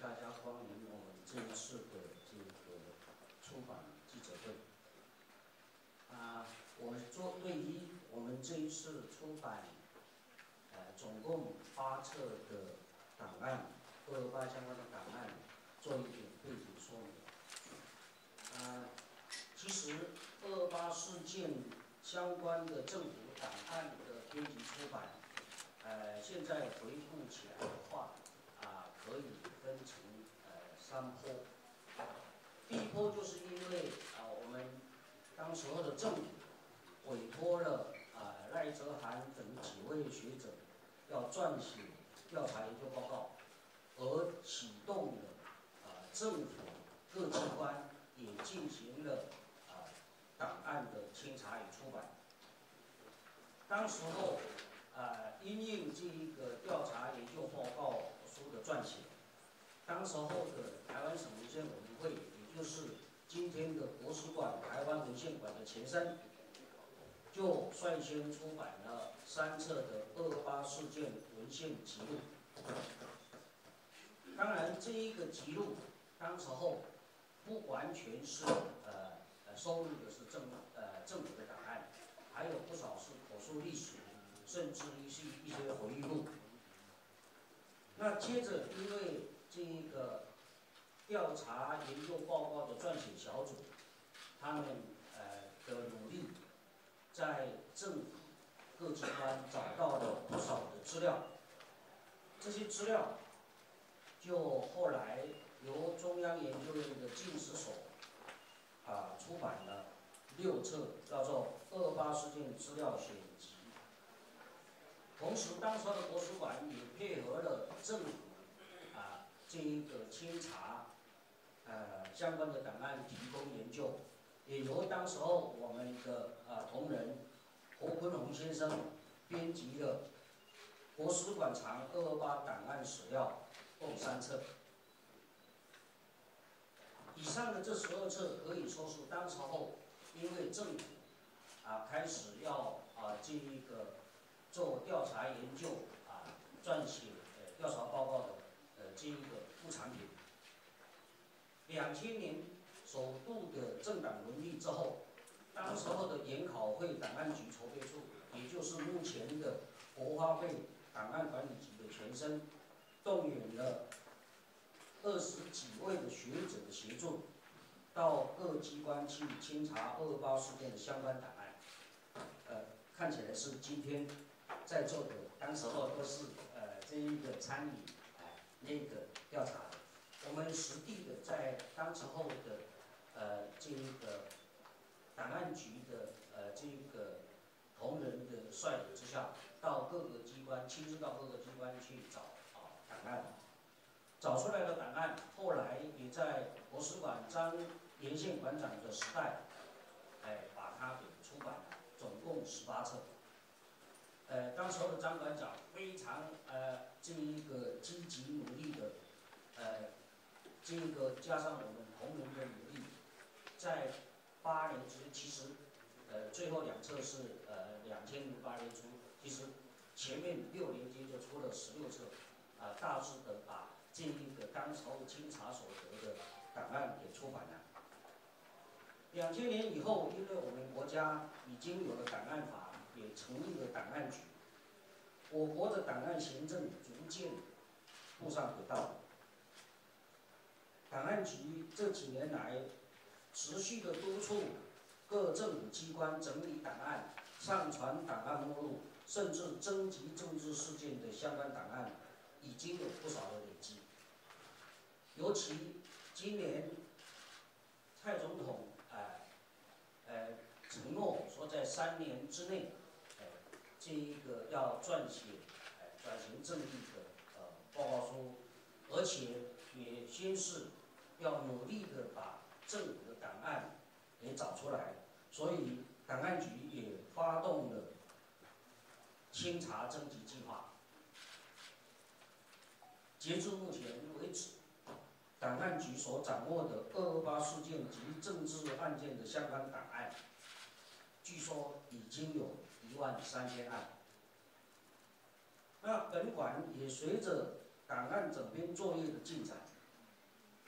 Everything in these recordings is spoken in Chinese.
大家光临我们这一次的这个出版记者会。对于我们这一次出版，总共8册的档案，228相关的档案，做一点背景说明。其实228事件相关的政府档案的编辑出版，现在回顾起来的话，可以分成3波。第一波就是因为我们当时候的政府委托了赖哲涵等几位学者要撰写调查研究报告，而启动了政府各机关也进行了档案的清查与出版。当时候因应这一个调查研究报告书的撰写，当时候的台湾省文献委员会，也就是今天的国史馆台湾文献馆的前身，就率先出版了3册的228事件文献记录。当然，这一个记录当时候不完全是收录的是政府的档案，还有不少是口述历史，甚至于是一些回忆录。那接着，因为这一个调查研究报告的撰写小组，他们的努力，在政府各机关找到了不少的资料，这些资料就后来由中央研究院的近史所出版了6册，叫做《228事件资料选集》。同时，当时的国史馆也配合了政府这一个清查相关的档案提供研究，也由当时候我们的同仁侯坤宏先生编辑了国史馆藏228档案史料共3册。以上的这12册可以说是当时候因为政府开始要这一个做调查研究撰写调查报告的这一个副产品。2000年首度的政党轮替之后，当时候的研考会档案局筹备处，也就是目前的国发会档案管理局的前身，动员了20几位的学者的协助，到各机关去清查228事件的相关档案。看起来是今天在座的，当时候都是这一个参与那个调查的。我们实地的在当时候的这一个档案局的这个同仁的率领之下，到各个机关亲自到各个机关去找档案，找出来的档案，后来也在国史馆张连线馆长的时代，把它给出版了，总共18册。当时候的张馆长非常这一个积极努力的，这个加上我们同仁的努力，在8年之间，其实最后2册是2008年出，其实前面6年间就出了16册，大致的把这一个当时候清查所得的档案给出版了。2000年以后，因为我们国家已经有了档案法，也成立了档案局，我国的档案行政逐渐步上轨道。档案局这几年来持续的督促各政府机关整理档案、上传档案目录，甚至征集政治事件的相关档案，已经有不少的累积。尤其今年蔡总统承诺说，在3年之内，这一个要撰写转型正义的报告书，而且也宣示要努力的把政府的档案给找出来，所以档案局也发动了清查征集计划。截至目前为止，档案局所掌握的228事件及政治案件的相关档案，据说已经有13000案。那本馆也随着档案整编作业的进展，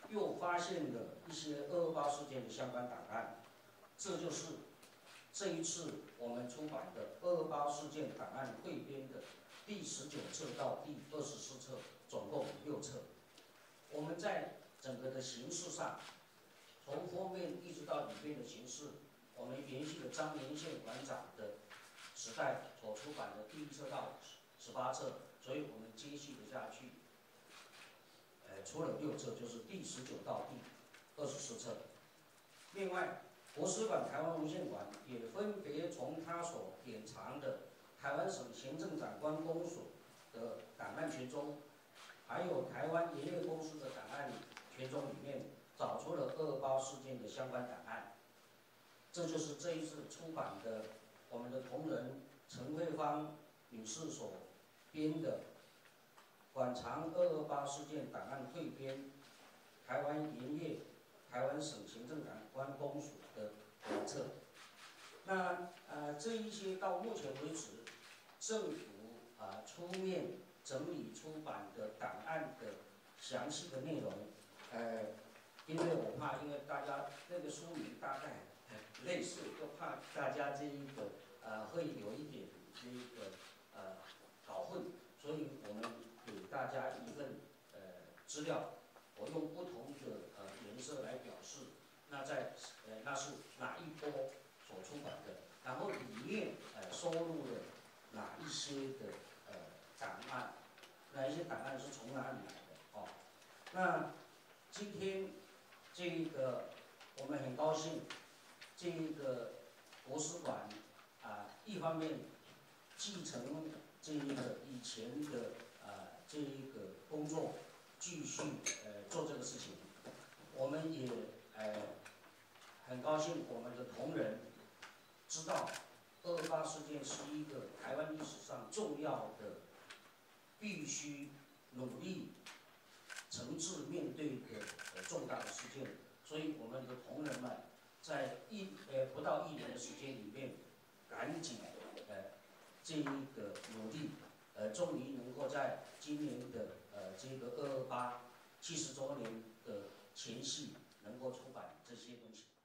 又发现了一些228事件的相关档案，这就是这一次我们出版的228事件档案汇编的第19册到第24册，总共6册。我们在整个的形式上，从封面一直到里边的形式，我们延续了张连宪馆长的时代所出版的第1册到18册，所以我们接续了下去。出了6册，就是第19到第24册。另外，国史馆、台湾文献馆也分别从他所典藏的台湾省行政长官公署的档案权中，还有台湾盐业公司的档案权中里面，找出了228事件的相关档案。这就是这一次出版的我们的同仁陈慧芳女士所编的馆藏228事件档案汇编，台湾盐业、台湾省行政长官公署的2册。那这一些到目前为止，政府出面整理出版的档案的详细的内容，因为我怕，因为大家那个书名大概类似，就怕大家这一个会有一点这个搞混，所以我们给大家一份资料，我用不同的颜色来表示，那是哪一波所出版的，然后里面收录了哪一些的档案，哪一些档案是从哪里来的哦。那今天这个我们很高兴，这个国史馆一方面继承这一个以前的这一个工作，继续做这个事情。我们也很高兴，我们的同仁知道228事件是一个台湾历史上重要的、必须努力诚挚面对的重大的事件，所以我们的同仁们在不到1年的时间里面，赶紧这一个努力，终于能够在今年的这个22870周年的前夕，能够出版这些东西。